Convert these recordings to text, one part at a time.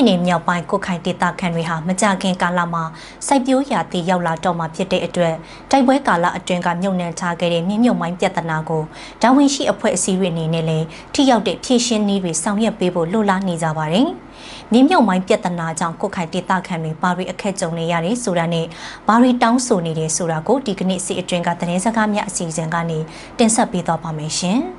ပြည်နယ်မြောက်ပိုင်းကိုခိုင်ဒေသခံတွေဟာမကြခင်ကာလမှာစိုက်ပျိုးရာသီရောက်လာတော့မှဖြစ်တဲ့အတွက်တိုက်ပွဲကာလအတွင်းကမြုပ်နှံထားခဲ့တဲ့မြင့်မြုပ်မိုင်းပြဿနာကိုတာဝန်ရှိအဖွဲ့အစည်းတွေအနေနဲ့လည်းထိရောက်တဲ့ဖြည့်ရှင်းနည်းတွေဆောင်ရွက်ပေးဖို့လိုလားနေကြပါတယ်။မြင့်မြုပ်မိုင်းပြဿနာကြောင့်ကိုခိုင်ဒေသခံတွေဘာတွေအခက်ကြုံနေရတယ်ဆိုတာနဲ့ဘာတွေတောင်းဆိုနေတယ်ဆိုတာကိုဒီကနေ့စီအတွင်းကသတင်းစကားများအစီအစဉ်ကနေတင်ဆက်ပေးသွားပါမယ်ရှင်။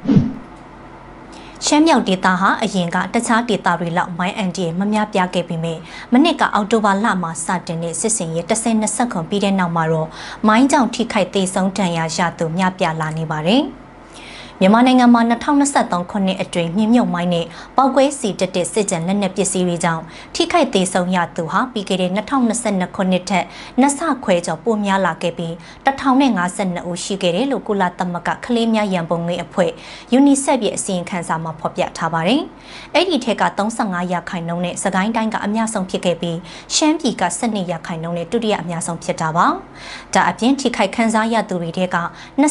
ရှမ်းမြောက်ဒေသဟာအရင်ကတခြားဒေသတွေလောက်မိုင်းအန်တီရဲ့မများပြားခဲ့ပေမဲ့မနစ်ကအောက်တိုဘာလမှာစတင်တဲ့စစ်စင်ရေး10-20ခုပြီးတဲ့နောက်မှာတော့မိုင်းကြောင့်ထိခိုက်သေးဆုံးဒဏ်ရာရသူများပြားလာနေပါတယ်။မြန်မာနိုင်ငံမှာ2023ခုနှစ်အတွင်းမြင့်မြုပ်မိုင်းနဲ့ပေါက်ကွဲစီတက်တဲ့စစ်ကြံလက်နက်ပစ္စည်းတွေကြောင့်ထိခိုက်သေးဆုံးရသူဟာပြီးခဲ့တဲ့2022ခုနှစ်ထက်နှစ်ဆခွဲကျော်ပိုများလာခဲ့ပြီး1052ဦးရှိခဲ့တယ်လို့ကုလသမဂ္ဂကလေးများရန်ပုံငွေအဖွဲ့ UNICEF ရဲ့အစီရင်ခံစာမှာဖော်ပြထားပါတယ်။အဲ့ဒီထက်က35%နဲ့စကိုင်းတိုင်းကအများဆုံးဖြစ်ခဲ့ပြီးရှမ်းပြည်က12%နဲ့ဒုတိယအများဆုံးဖြစ်တာပါ။ဒါအပြင်ထိခိုက်ခံစားရသူတွေထဲက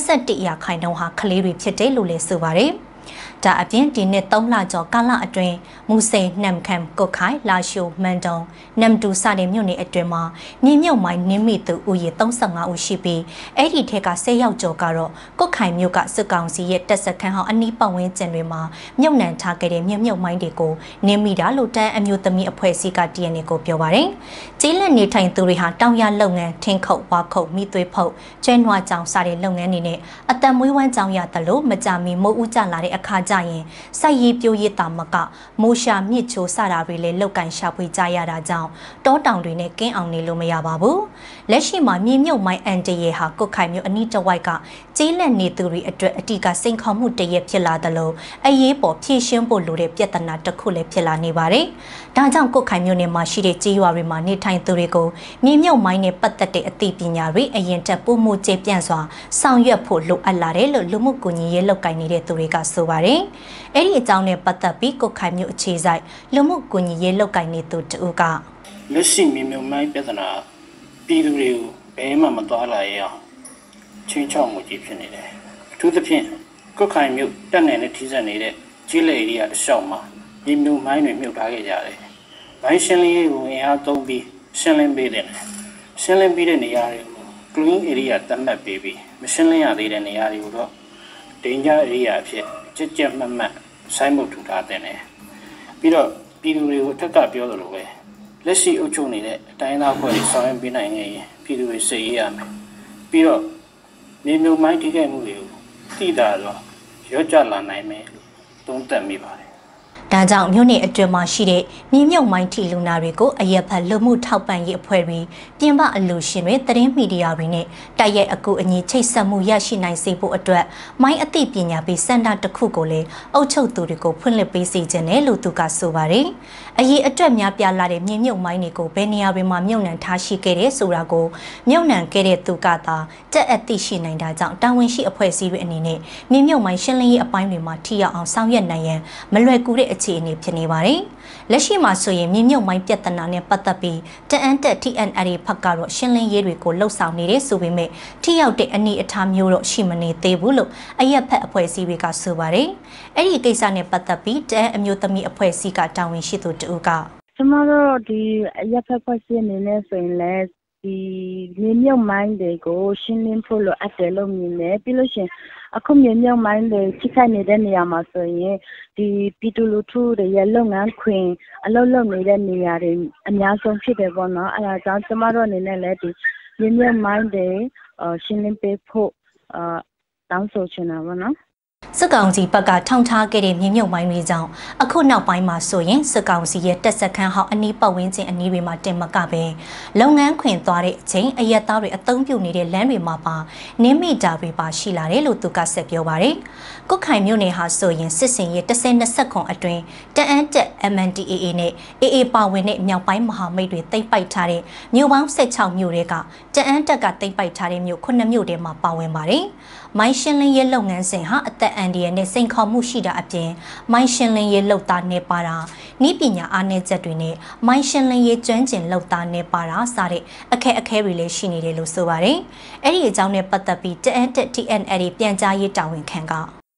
21%ဟာကလေးတွေဖြစ်တယ်လို့လည်းဆိုပါတယ်။ဒါအပြင်ဒီနှစ်3လကျော်ကာလအတွင်းမူစိန်နှမ်ခမ်ကုတ်ခိုင်လာရှိုမန်တုံနမ်တူစတဲ့မြို့နယ်အတွင်းမှာမြင့်မြုပ်မိုင်းနင်းမိသူဦးရေ35ဦးရှိပြီးအဲ့ဒီထက်က10ယောက်ကျော်ကတော့ကုတ်ခိုင်မြို့ကစစ်ကောင်စီရဲ့တပ်စခန်းဟောင်းအနီးပတ်ဝန်းကျင်တွေမှာမြုပ်နှံထားခဲ့တဲ့မြင့်မြုပ်မိုင်းတွေကိုနင်းမိတာလို့တန်းအမျိုးသမီးအဖွဲ့အစည်းက DNA ကိုပြောပါတယ်။ကျေးလက်နေထိုင်သူတွေဟာတောင်ရလုပ်ငန်းထင်းခုတ်ဝါခုတ်မိသွေးဖုတ်ကျဲနွားကြောင်စတဲ့လုပ်ငန်းတွေနဲ့အတံမွေးဝမ်းကြောင်ရတယ်လို့မကြမီမိုးဦးကြလာတဲ့အခါကျရင်စိုက်ရေးပြိုးရတာမကမိုးရှာမြစ်ချိုစတာတွေလည်းလောက်ကင်ရှာဖွေကြရတာကြောင့်တောတောင်တွေနဲ့ကင်းအောင်နေလို့မရပါဘူးလက်ရှိမှာမြေမြုပ်မိုင်းအန်တရေဟာကုတ်ခိုင်မြို့အနီးတစ်ဝိုက်ကကျေးလက်နေသူတွေအတွက်အတိကစိန်ခေါ်မှုတရက်ဖြစ်လာသလိုအရေးပေါ်ဖြည့်ရှင်းဖို့လိုတဲ့ပြဿနာတစ်ခုလည်းဖြစ်လာနေပါတယ်ဒါကြောင့်ကုတ်ခိုင်မြို့နယ်မှာရှိတဲ့ကျေးရွာတွေမှာနေထိုင်သူတွေကိုမြေမြုပ်မိုင်းနဲ့ပတ်သက်တဲ့အသိပညာတွေအရင်တက်ပို့မှုကျေပြန့်စွာဆောင်ရွက်ဖို့လိုအပ်လာတယ်လို့လူမှုကူညီရေးလုပ်ကိုင်နေတဲ့သူတွေကဆိုပါတယ်အဲ့ဒီအကြောင်းနဲ့ပတ်သက်ပြီးကုတ်ခိုင်မြို့အခြေစိုက်လူမှုကူညီရေးလုပ်ကိုင်နေသူတူကလက်ရှိမြေမြုပ်မိုင်းပြဿနာပြည်သူတွေကိုဘယ်မှမသွားလာရအောင်ချင်းချောက်မှုကြီးဖြစ်နေတယ်အထူးသဖြင့်ကုတ်ခိုင်မြို့တက်နယ်နဲ့ထိစပ်နေတဲ့ကျေးလက်ဧရိယာတစ်လျှောက်မှာမြေမြုပ်မိုင်းတွေမြုပ်ထားခဲ့ကြတယ်မိုင်းရှင်းလင်းရေးကိုအင်အားသုံးပြီးရှင်းလင်းပေးတယ်ရှင်းလင်းပြီးတဲ့နေရာတွေကို clean area သတ်မှတ်ပေးပြီးမရှင်းလင်းရသေးတဲ့နေရာတွေကိုတော့ danger area အဖြစ်ကြက်မှတ်ဆိုင်းမှုထူထားတဲ့နယ်ပြီးတော့ပြည်သူတွေကိုအထက်ကပြောသလိုပဲလက်ရှိအုပ်ချုပ်နေတဲ့အတိုင်းသားဖွဲ့တွေဆောင်ရွက်ပေးနိုင်ရင်ပြည်သူတွေစိတ်ရရမယ်ပြီးတော့မြေမြုပ်မိုင်းထိခိုက်မှုတွေကိုသိတာတော့ရော့ကျလာနိုင်မယ်သုံးသပ်မိပါတယ်ဒါကြောင့်မြို့နယ်အတွင်းမှာရှိတဲ့မြေမြုပ်မိုင်းထီလူနာတွေကိုအရက်ဖက်လူမှုထောက်ပံ့ရေးအဖွဲ့တွေပြင်ပအလူရှင်တွေသတင်းမီဒီယာတွေနဲ့တိုက်ရိုက်အကူအညီချိတ်ဆက်မှုရရှိနိုင်စေဖို့အတွက်မိုင်းအသိပညာပေးစင်တာတစ်ခုကိုလည်းအုပ်ချုပ်သူတွေကိုဖွင့်လှစ်ပေးစီခြင်းနဲ့လို့သူကဆိုပါတယ်။အရေးအတွက်များပြားလာတဲ့မြေမြုပ်မိုင်းတွေကိုဘယ်နေရာတွေမှာမြုပ်နှံထားရှိခဲ့တဲ့ဆိုတာကိုမြုပ်နှံခဲ့တဲ့သူကသာတက်အသိရှိနိုင်တာကြောင့်တာဝန်ရှိအဖွဲ့အစည်းတွေအနေနဲ့မြေမြုပ်မိုင်းရှင်းလင်းရေးအပိုင်းတွေမှာထိရောက်အောင်ဆောင်ရွက်နိုင်ရန်မလွယ်ကူတဲ့အခြေအနေဖြစ်နေပါတယ်။လက်ရှိမှာဆိုရင်မြေမြုပ်မိုင်းပြဿနာနဲ့ပတ်သက်ပြီးတအန်တက် TNL ဖက်ကတော့ရှင်းလင်းရေးတွေကိုလှုပ်ဆောင်နေတယ်ဆိုပေမဲ့ထိရောက်တဲ့အနေအထားမျိုးတော့ရှိမနေသေးဘူးလို့အရက်ဖက်အဖွဲ့အစည်းတွေကဆိုပါတယ်။အဲ့ဒီကိစ္စနဲ့ပတ်သက်ပြီးတအန်အမျိုးသမီးအဖွဲ့အစည်းကတာဝန်ရှိသူတူကကျမတို့ဒီအရက်ဖက်ဖွဲ့စည်းအနေနဲ့ဆိုရင်လည်းဒီမြေမြုပ်မိုင်းတွေကိုရှင်းလင်းဖို့လိုအပ်တယ်လို့မြင်တယ်ပြီးလို့ရှိရင်အခုမြေမြုပ်မိုင်းတွေထိခိုက်နေတဲ့နေရာမှာဆိုရင်ဒီပြည်သူလူထုတွေရဲ့လုပ်ငန်းခွင်အလုပ်လုပ်နေတဲ့နေရာတွေအများဆုံးဖြစ်တယ်ပေါ့နော်အဲဒါကြောင့်ကျမတို့အနေနဲ့လည်းဒီမြေမြုပ်မိုင်းတွေရှင်းလင်းပေးဖို့တောင်းဆိုချင်တာပေါ့နော်စစ်ကောင်စီဘက်ကထောင်ထားခဲ့တဲ့မြေမြုပ်မိုင်းတွေကြောင့်အခုနောက်ပိုင်းမှာဆိုရင်စစ်ကောင်စီရဲ့တပ်စခန်းဟောင်းအနီးပတ်ဝန်းကျင်အနီးတွေမှာတင်မကပဲလုပ်ငန်းခွင်သွားတဲ့အချိန်အရက်သားတွေအသုံးပြုနေတဲ့လမ်းတွေမှာပါနင်းမိတာတွေပါရှိလာတယ်လို့သူကဆက်ပြောပါတယ်။ကုတ်ခိုင်မြို့နယ်ဟာဆိုရင်စစ်စင်ရေး10-20ခုအတွင်းတအန်းတက် MNDAA နဲ့ AA ပါဝင်တဲ့မြောက်ပိုင်းမဟာမိတ်တွေတိတ်ပိုက်ထားတဲ့မြို့ပေါင်း16မြို့တွေကတအန်းတက်ကတိတ်ပိုက်ထားတဲ့မြို့9မြို့ထဲမှာပါဝင်ပါတယ်။မိုင်းရှင်းလင်းရေးလုပ်ငန်းစဉ်ဟာအသက်အန္တရာယ်နဲ့စိန်ခေါ်မှုရှိတာအပြင်မိုင်းရှင်းလင်းရေးလုပ်သားနေပါတာဤပညာအားနည်းချက်တွေနဲ့မိုင်းရှင်းလင်းရေးကျွမ်းကျင်လုပ်သားနေပါတာစတဲ့အခက်အခဲတွေလည်းရှိနေတယ်လို့ဆိုပါတယ်။အဲ့ဒီအကြောင်းနဲ့ပတ်သက်ပြီးတအန်တက် TNL ပြန်ကြားရေးတာဝန်ခံကလ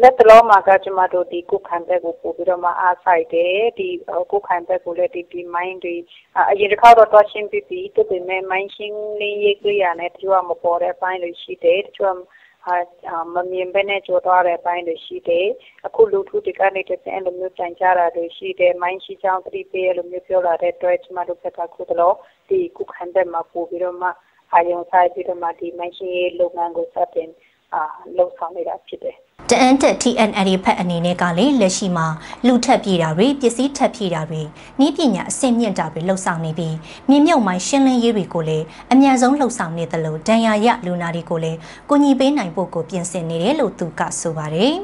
လက်တလုံးမှာကကျမတို့ဒီကုခံဘက်ကိုပို့ပြီးတော့မှအားဆိုင်တယ်ဒီကုခံဘက်ကိုလည်းဒီမိုင်းတွေအရင်တစ်ခါတော့တွားရှင်းပြီးတပင်မဲ့မိုင်းရှင်းလေးရေးကြရနဲ့တချို့ကမပေါ်တဲ့အပိုင်းတွေရှိတယ်တချို့မမြင်ဘဲနဲ့ကြော်သွားတဲ့အပိုင်းတွေရှိတယ်အခုလူထုတွေကနေတည်းကအဲ့လိုမျိုးကြံကြတာတွေရှိတယ်မိုင်းရှိချောင်းသတိပေးအဲ့လိုမျိုးပြောလာတဲ့အတွက်ကျမတို့ဘက်ကခုတလို့ဒီကုခံဘက်မှာပို့ပြီးတော့မှအာရုံစိုက်ပြီးတော့မှဒီမိုင်းရှင်းရေးလုပ်ငန်းကိုစတင်လှုပ်ဆောင်နေတာဖြစ်တယ်တအန်တက် TNL ဖက်အနေနဲ့ကလည်းလက်ရှိမှာလူထက်ပြေးတာတွေပစ္စည်းထက်ပြေးတာတွေနှီးပညာအဆင့်မြင့်တာတွေလှုပ်ဆောင်နေပြီးမြေမြုပ်မိုင်းရှင်းလင်းရေးတွေကိုလည်းအများဆုံးလှုပ်ဆောင်နေသလိုဒဏ်ရာရလူနာတွေကိုလည်းကိုညီပေးနိုင်ဖို့ကိုပြင်ဆင်နေတယ်လို့သူကဆိုပါတယ်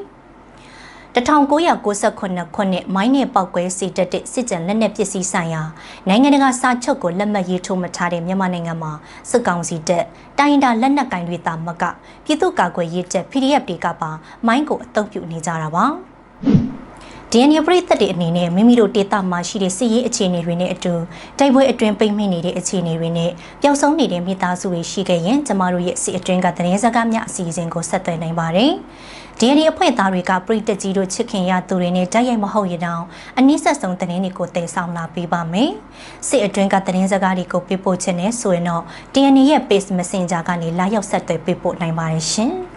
1998ခုနှစ်မိုင်းနဲ့ပောက်ကွဲစီတက်တဲ့စစ်ကြံလက်နက်ပစ္စည်းဆိုင်ရာနိုင်ငံတကာစာချုပ်ကိုလက်မှတ်ရေးထိုးမထားတဲ့မြန်မာနိုင်ငံမှာစစ်ကောင်စီတပ်တိုင်းဒါလက်နက်ကင်တွေတာမကပြည်သူ့ကာကွယ်ရေးတပ် PDF တွေကပါမိုင်းကိုအသုံးပြုနေကြတာပါDNA ပရိသတ်တွေအနေနဲ့မိမိတို့ဒေသမှာရှိတဲ့စစ်ရေးအခြေအနေတွေနဲ့အတူတိုက်ပွဲအတွင်းပိတ်မိနေတဲ့အခြေအနေတွေနဲ့ပျောက်ဆုံးနေတဲ့မိသားစုတွေရှိခဲ့ရင်ကျမတို့ရဲ့စစ်အတွင်းကသတင်းစကားများအစီအစဉ်ကိုဆက်သွယ်နိုင်ပါတယ်။ DNA အဖွဲ့သားတွေကပရိသတ်ကြီးတို့ချစ်ခင်ရသူတွေနဲ့တိုက်ရိုက်မဟုတ်ရတော့အနည်းဆက်ဆုံးသတင်းတွေကိုတည်ဆောင်လာပေးပါမယ်။စစ်အတွင်းကသတင်းစကားတွေကိုပေးပို့ခြင်းနဲ့ဆိုရင်တော့ DNA ရဲ့ Page Messenger ကနေလာရောက်ဆက်သွယ်ပေးပို့နိုင်ပါတယ်ရှင်။